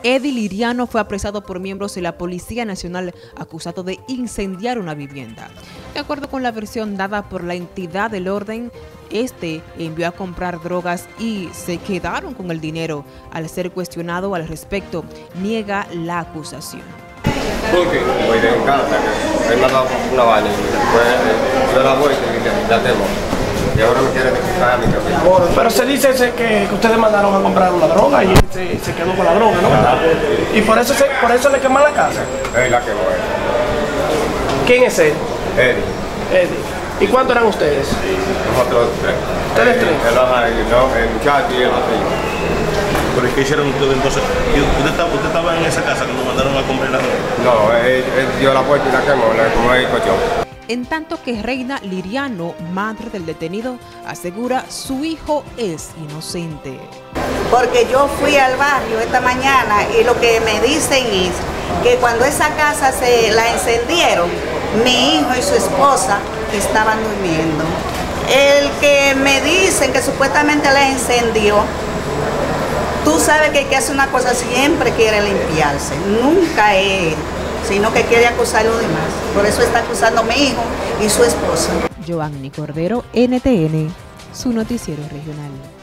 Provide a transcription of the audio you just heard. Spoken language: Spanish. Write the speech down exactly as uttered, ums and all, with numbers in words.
Eddie Liriano fue apresado por miembros de la Policía Nacional acusado de incendiar una vivienda. De acuerdo con la versión dada por la entidad del orden, este envió a comprar drogas y se quedaron con el dinero. Al ser cuestionado al respecto, niega la acusación. Porque voy de casa, que él me ha dado una vaina y después yo la vuelta y la tengo. Y ahora me quieren quitar mi camino. Pero se dice ese que, que ustedes mandaron a comprar una droga y él se, se quedó con la droga, ¿no? Ah, y por eso, se, por eso le queman la casa. Es la que no es. ¿Quién es él? Eddie. Eddie. ¿Y cuántos eran ustedes? Nosotros tres. ¿Ustedes tres? El, el, no, el muchacho y el vecino. ¿Pero qué hicieron ustedes entonces? ¿Usted estaba, usted estaba en esa casa cuando mandaron a comprar la droga? No, él, él dio la puerta y la quemó, la quemó el colchón. En tanto que Reina Liriano, madre del detenido, asegura su hijo es inocente. Porque yo fui al barrio esta mañana y lo que me dicen es que cuando esa casa se la encendieron, mi hijo y su esposa estaban durmiendo. El que me dicen que supuestamente la encendió, tú sabes que el que hace una cosa siempre quiere limpiarse, nunca es, sino que quiere acusar a los demás. Por eso está acusando a mi hijo y su esposa. Joanny Cordero, N T N, su noticiero regional.